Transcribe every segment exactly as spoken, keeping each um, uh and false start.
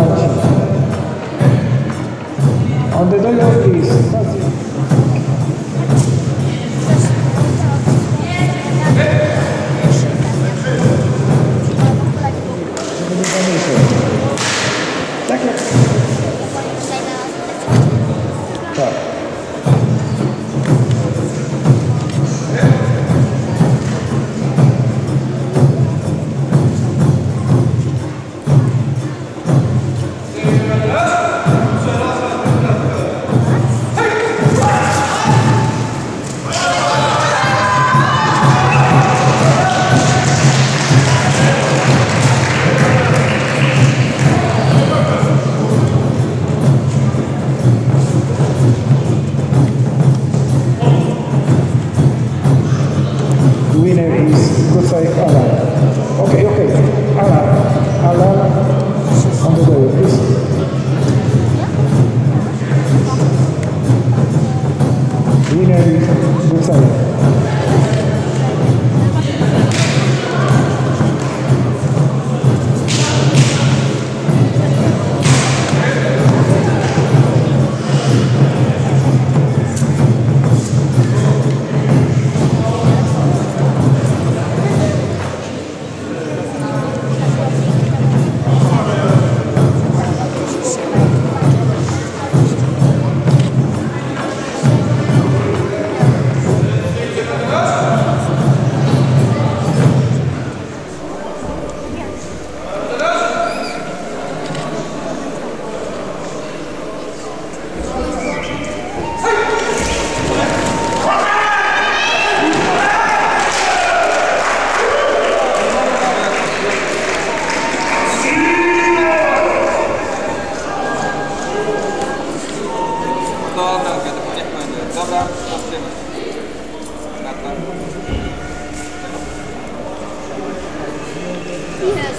Marcin. On the door, please. Tak jak... Tak. Winner is good side Alan. Okay, okay. Alan. Alan on the way, please. Winner is good side. Dobra, zobaczymy. Jest.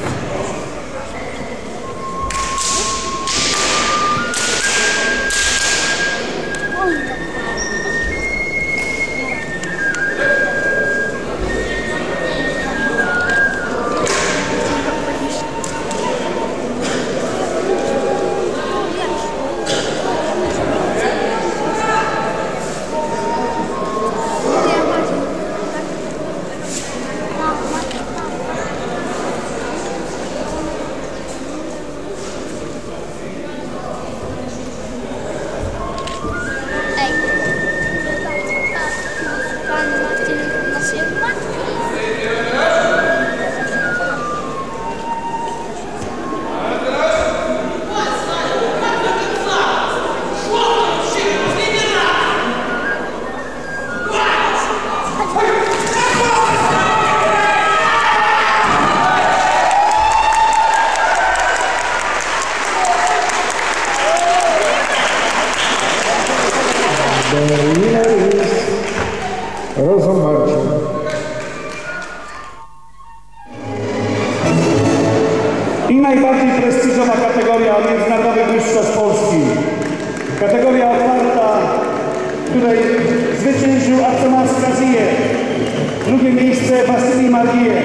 The winner is Rosa Marcin. I najbardziej prestiżowa kategoria Międzynarodowych Mistrzostw Polski. Kategoria otwarta, w której zwyciężył Artemas Kazijew. Drugie miejsce Wasyli Margijew.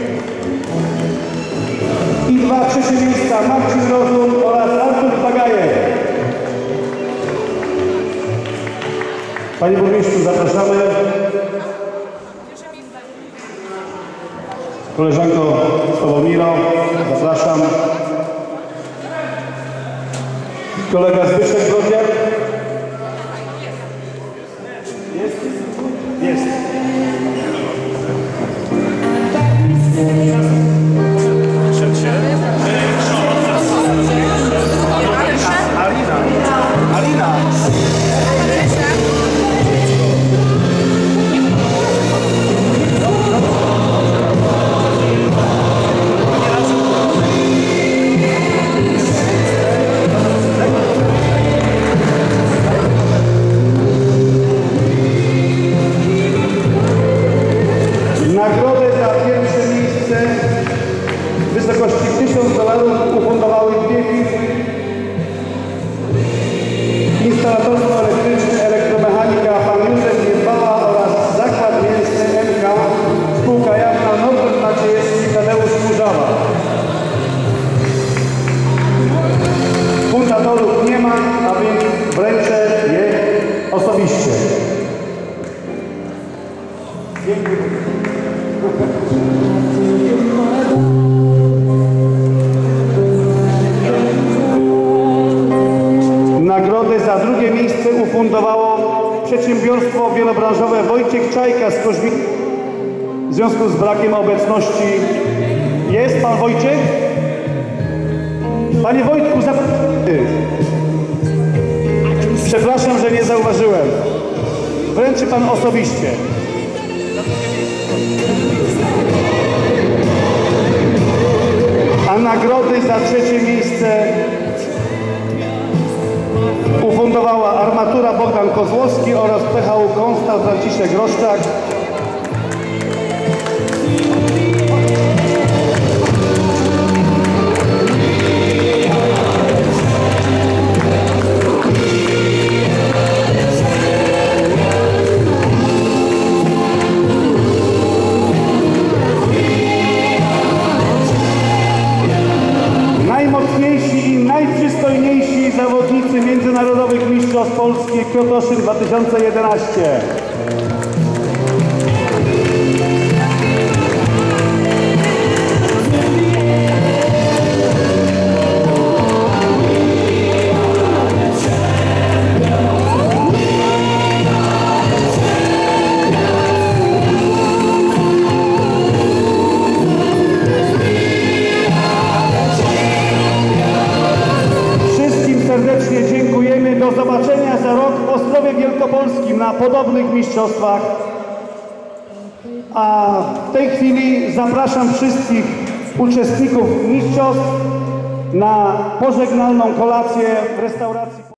I dwa trzecie miejsca Marcin Rozum oraz Artur Bagajew. Panie burmistrzu, zapraszamy. Koleżanko Sławomiro, zapraszam. Kolega Zbyszek Brodziak. Jest? Jest. Alina. Alina. Nagrodę za pierwsze miejsce w wysokości tysiąc dolarów ufundowały dwie firmy: instalatorstwo elektryczne Elektromechanika Pan Józef Niedbała oraz Zakład Mięsny M K, spółka jawna Norbert Maciejewski, Tadeusz Kurzawa. ufundowało przedsiębiorstwo wielobranżowe Wojciech Czajka z Koźmina. W związku z brakiem obecności jest pan Wojciech? Panie Wojtku, zap... Przepraszam, że nie zauważyłem. Wręczy pan osobiście. A nagrody za trzecie miejsce ufundowała Armatura Bogdan Kozłowski oraz P H U Konstal Franciszek Roszczak. Najmocniejsi i najprzystojniejsi zawodnicy międzynarodowych mistrzostw Polski Kiotoszyn dwa tysiące jedenaście. Serdecznie dziękujemy. Do zobaczenia za rok w Ostrowie Wielkopolskim na podobnych mistrzostwach. A w tej chwili zapraszam wszystkich uczestników mistrzostw na pożegnalną kolację w restauracji.